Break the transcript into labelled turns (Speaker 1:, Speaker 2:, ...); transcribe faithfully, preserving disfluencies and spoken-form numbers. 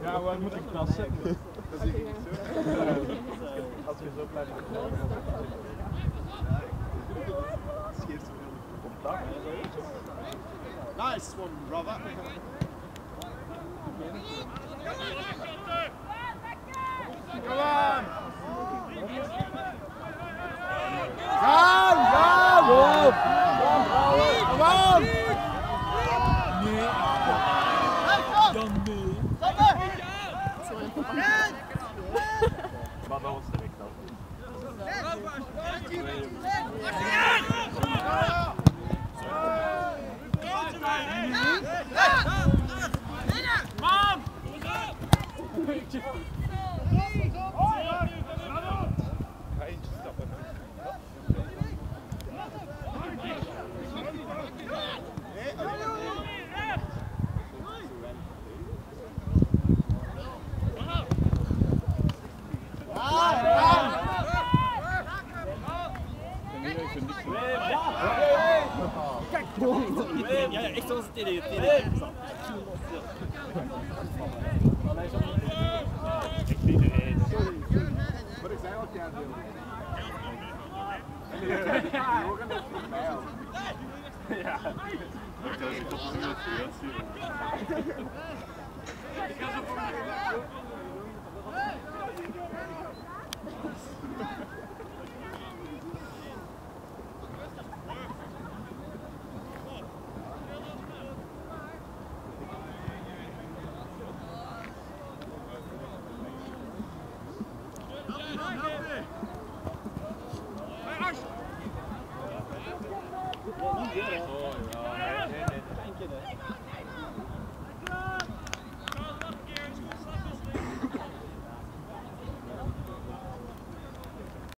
Speaker 1: Ja, waar moet ik krassen?
Speaker 2: Dat zie ik niet zo. Als je zo blijft. Scheert zoveel contact. Nice one, brother.
Speaker 1: Kom aan!
Speaker 3: Gaan, gaan! Kom! Kom aan!
Speaker 1: Nee. Dan nee.
Speaker 2: Maar dat was direct dan.
Speaker 1: Mam!